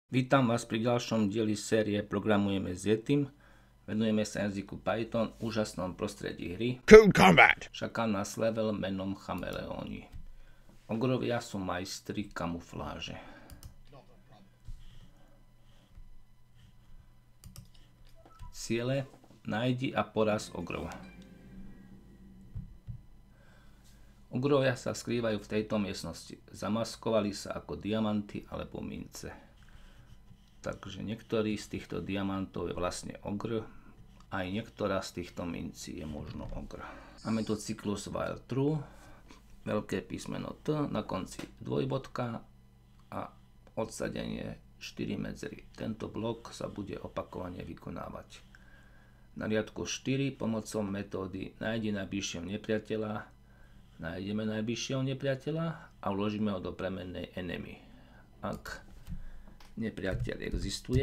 Vítam vás pri ďalšom dieli série Programujeme s Yetim. Venujeme sa jazyku Python v úžasnom prostredí hry. Cool Combat. Čaká nás level menom Chameleóni. Ogrovia sú majstri kamufláže. Ciele: nájdi a poraz ogrov. Ogrovia sa skrývajú v tejto miestnosti. Zamaskovali sa ako diamanty alebo mince. Takže niektorý z týchto diamantov je vlastne ogr, aj niektorá z týchto mincí je možno ogr. Máme tu cyklus while true, veľké písmeno T, na konci dvojbodka a odsadenie 4 medzery. Tento blok sa bude opakovane vykonávať. Na riadku 4 pomocou metódy nájdi najbližšieho nepriateľa nájdeme najbližšieho nepriateľa a vložíme ho do premennej enemy. Ak nepriateľ existuje,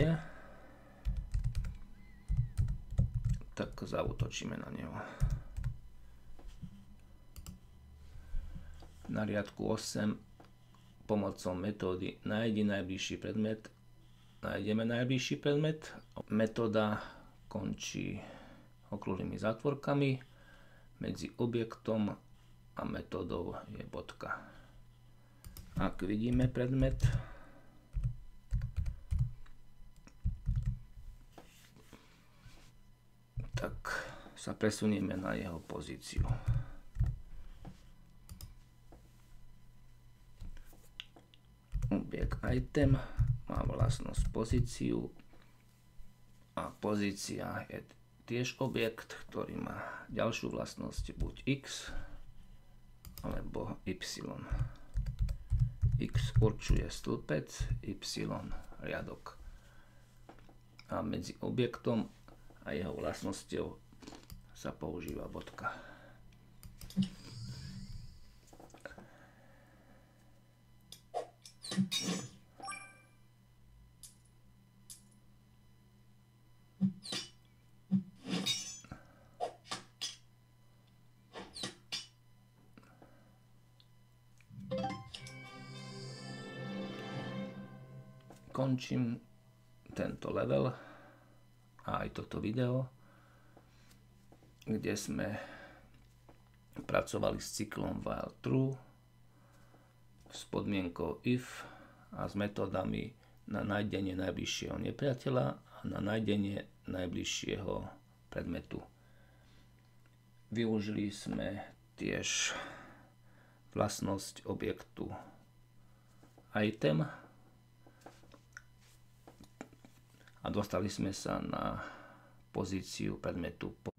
tak zaútočíme na neho. Na riadku 8 pomocou metódy nájdi najbližší predmet nájdeme najbližší predmet. Metóda končí okrúhlymi zátvorkami. Medzi objektom a metódou je bodka. Ak vidíme predmet, tak sa presunieme na jeho pozíciu. Objekt item má vlastnosť pozíciu a pozícia je tiež objekt, ktorý má ďalšiu vlastnosť buď x alebo y. X určuje stĺpec, y riadok. A medzi objektom a jeho vlastnosťou sa používa bodka. Končím tento level a aj toto video, kde sme pracovali s cyklom while true, s podmienkou if a s metódami na nájdenie najbližšieho nepriateľa a na nájdenie najbližšieho predmetu. Využili sme tiež vlastnosť objektu item a dostali sme sa na pozíciu predmetu